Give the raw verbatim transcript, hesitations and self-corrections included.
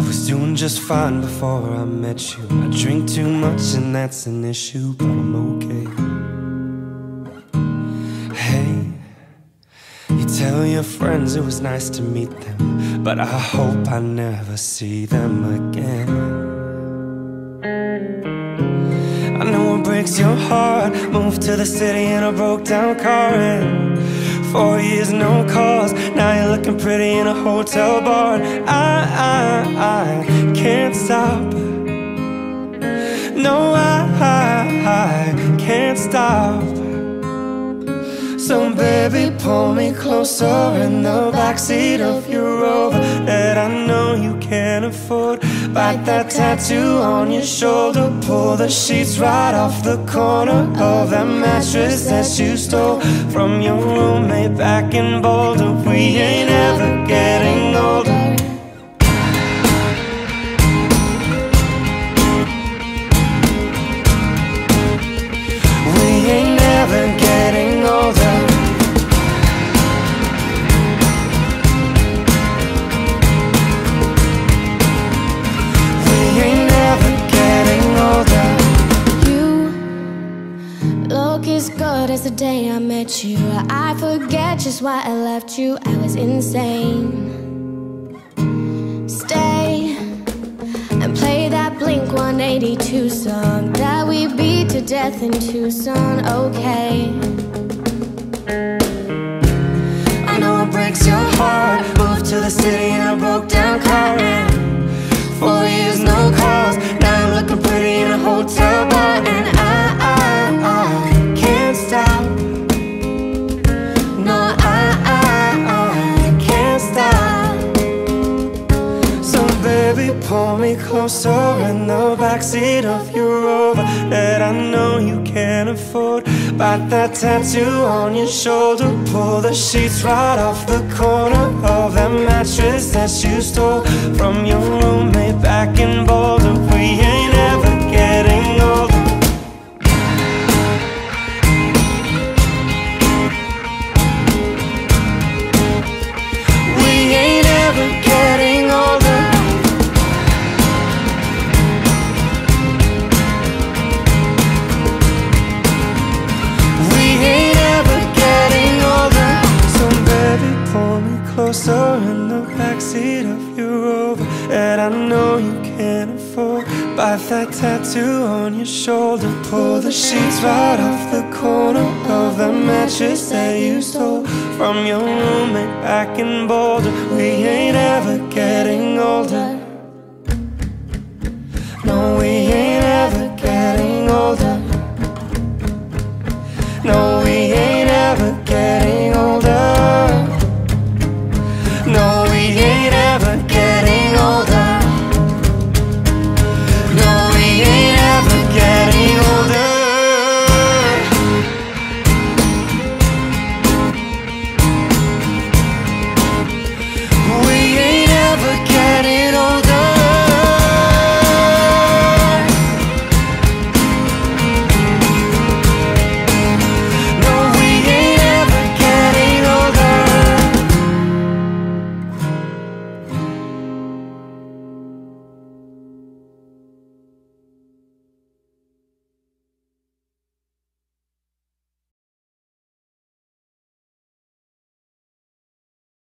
was doing just fine before I met you. I drink too much and that's an issue, but I'm okay. Hey, you tell your friends it was nice to meet them, but I hope I never see them again. I know it breaks your heart. Moved to the city in a broke down car, and four years no calls. Now you're looking pretty in a hotel bar. And I, I, I can't stop. No, I, I, I can't stop. So baby, pull me closer in the backseat of your Rover that I know you can't afford. Bite that tattoo on your shoulder. Pull the sheets right off the corner of that mattress that you stole from your roommate back in Boulder. We ain't ever getting older. We ain't ever getting older. As good as the day I met you. I forget just why I left you. I was insane. Stay and play that Blink one eighty-two song that we beat to death in Tucson. Okay, I know it breaks your heart. Moved to the city in a broke down car, and four years no calls. Now I'm looking pretty in a hotel bar. And I, I, I stop. No, I, I, I can't stop. So baby, pull me closer in the backseat of your Rover that I know you can't afford. Bite that tattoo on your shoulder. Pull the sheets right off the corner of that mattress that you stole from your roommate back in Boulder. We ain't ever getting older. Getting older. We ain't ever getting older. So baby, pull me closer in the backseat of your Rover that I know you can't afford. Bite that tattoo on your shoulder. Pull the sheets right off the corner of the mattress that you stole from your roommate back in Boulder. We ain't ever getting older.